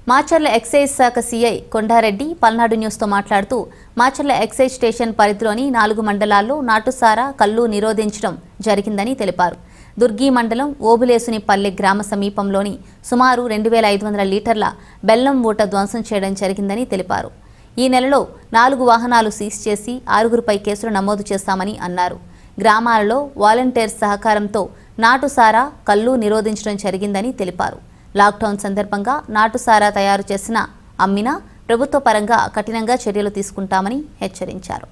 Macherla excise శాఖ CI Kondareddy Palnadu న్యూస్తో మాట్లాడుతూ మాచర్ల ఎక్సైజ్ స్టేషన్ పరిధిలోని 4 మండలాల్లో నాటుసారా కల్లు నిరోధించడం జరిగిందని తెలిపారు. దుర్గి మండలం ఓబులేసునిపల్లె గ్రామ సమీపంలోని సుమారు 2500 లీటర్ల బెల్లం ఊట ధ్వంసం చేయడం జరిగిందని తెలిపారు. ఈ నెలలో 4 వాహనాలు సీజ్ చేసి 6గురిపై కేసులు నమోదు చేశామని అన్నారు. గ్రామాలలో వాలంటీర్స్ సహకారంతో నాటుసారా కల్లు నిరోధించడం జరిగిందని తెలిపారు. లాక్డౌన్ సందర్భంగా నాటుసారా తయారు చేసిన అమ్మినా ప్రభుత్వ పరంగా కఠినంగా చర్యలు తీసుకుంటామని హెచ్చరించారు.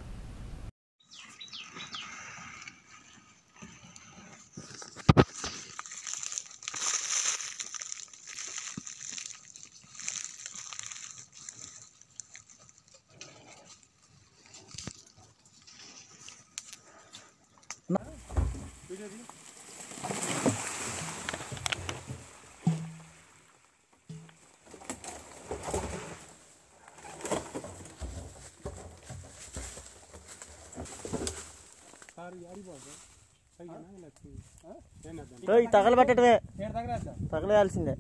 తగలబెట్టడమే తగలేయాల్సిందే.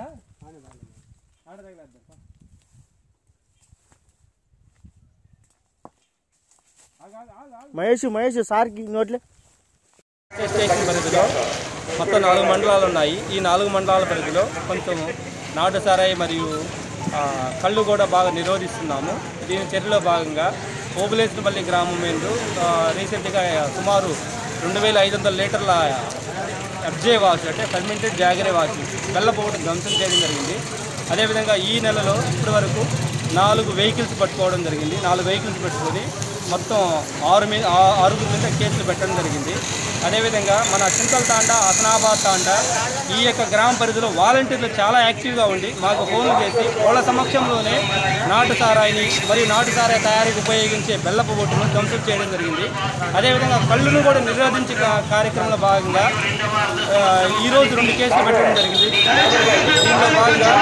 మహేష్ సార్కి నోట్లే. స్టేషన్ పరిధిలో మొత్తం 4 మండలాలు ఉన్నాయి. ఈ 4 మండలాల పరిధిలో కొంచెం నాటు సారాయి మరియు కళ్ళు కూడా బాగా నిరోధిస్తున్నాము. దీని చర్యలో భాగంగా ఓబులేసునిపల్లి గ్రామం మీద రీసెంట్గా సుమారు 2500 లీటర్ల ఎఫ్జే వాష్ అంటే ఫర్మెంటెడ్ జాగరీ వాష్ బెల్లపు ఊట ధ్వంసం చేయడం జరిగింది. అదేవిధంగా ఈ నెలలో ఇప్పటి వరకు 4 వెహికల్స్ పట్టుకోవడం జరిగింది. 4 వెహికల్స్ పెట్టుకొని మొత్తం 6 మీద కేసులు పెట్టడం జరిగింది. అదేవిధంగా మన చింతల తాండా, హసనాబాద్ తాండా ఈ యొక్క గ్రామ పరిధిలో వాలంటీర్లు చాలా యాక్టివ్గా ఉండి మాకు ఫోన్లు చేసి వాళ్ళ సమక్షంలోనే నాటు సారాయిని మరియు నాటు సారాయి తయారీకి ఉపయోగించే బెల్లపు ఊటను ధ్వంసం చేయడం జరిగింది. అదేవిధంగా కళ్ళును కూడా నిరోధించే కార్యక్రమంలో భాగంగా ఈరోజు 2 కేసులు పెట్టడం జరిగింది. దీంట్లో భాగంగా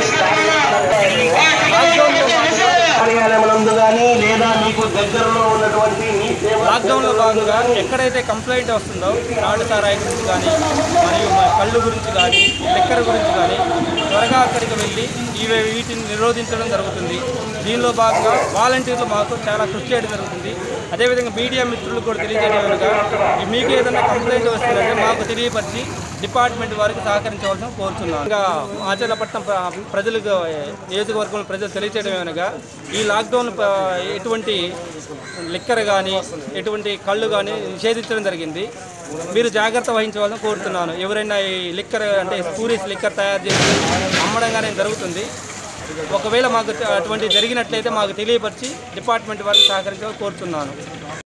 లాక్డౌన్లో భాగంగా ఎక్కడైతే కంప్లైంట్ వస్తుందో నాటు సారాయి గురించి కానీ మరియు కళ్ళు గురించి కానీ లిక్కర్ గురించి కానీ త్వరగా అక్కడికి వెళ్ళి వీటిని నిరోధించడం జరుగుతుంది. దీనిలో భాగంగా వాలంటీర్లు మాకు చాలా కృషి చేయడం జరుగుతుంది. అదేవిధంగా మీడియా మిత్రులు కూడా తెలియజేయడానికి మీకు ఏదైనా కంప్లైంట్ వస్తుందంటే మాకు తెలియపరిచి డిపార్ట్మెంట్ వారికి సహకరించవలసిన కోరుతున్నాను. ఇంకా ఆచరణపట్నం ప్రజలకు నియోజకవర్గంలో ప్రజలు తెలియజేయడం ఏమనగా ఈ లాక్డౌన్ ఎటువంటి లిక్కర్ కానీ ఎటువంటి కళ్ళు కానీ నిషేధించడం జరిగింది. మీరు జాగ్రత్త వహించవాలని కోరుతున్నాను. ఎవరైనా ఈ లిక్కర్ అంటే టూరిస్ట్ లిక్కర్ తయారు చేసి అమ్మడం కానీ జరుగుతుంది. ఒకవేళ మాకు అటువంటి జరిగినట్లయితే మాకు తెలియపరిచి డిపార్ట్మెంట్ వారికి సహకరించాలని కోరుతున్నాను.